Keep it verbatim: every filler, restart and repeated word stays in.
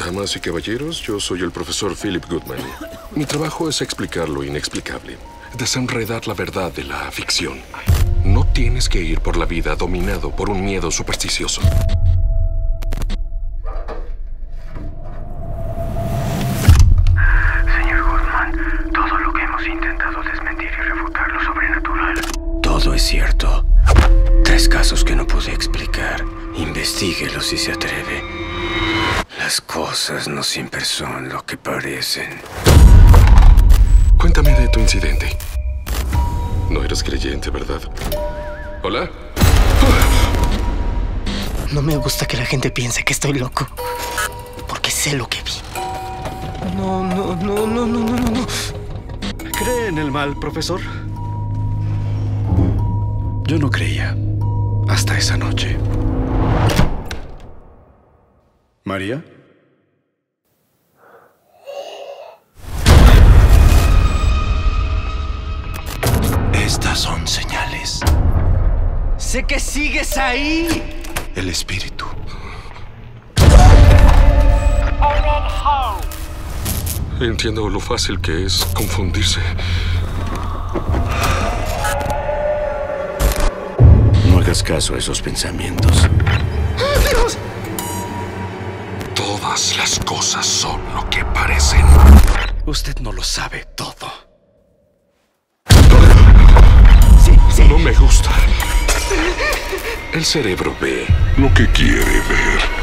Damas y caballeros, yo soy el profesor Philip Goodman. Mi trabajo es explicar lo inexplicable, desenredar la verdad de la ficción. No tienes que ir por la vida dominado por un miedo supersticioso. Señor Goodman, todo lo que hemos intentado desmentir y refutar lo sobrenatural. Todo es cierto. Tres casos que no pude explicar. Investíguelos si se atreve. Las cosas no siempre son lo que parecen. Cuéntame de tu incidente. No eres creyente, ¿verdad? ¿Hola? No me gusta que la gente piense que estoy loco, porque sé lo que vi. No, no, no, no, no, no, no. ¿Cree en el mal, profesor? Yo no creía hasta esa noche. ¿María? Estas son señales. Sé que sigues ahí. El espíritu. Entiendo lo fácil que es confundirse. No hagas caso a esos pensamientos. ¡Dios! Todas las cosas son lo que parecen. Usted no lo sabe todo. Sí, sí. No me gusta. El cerebro ve lo que quiere ver.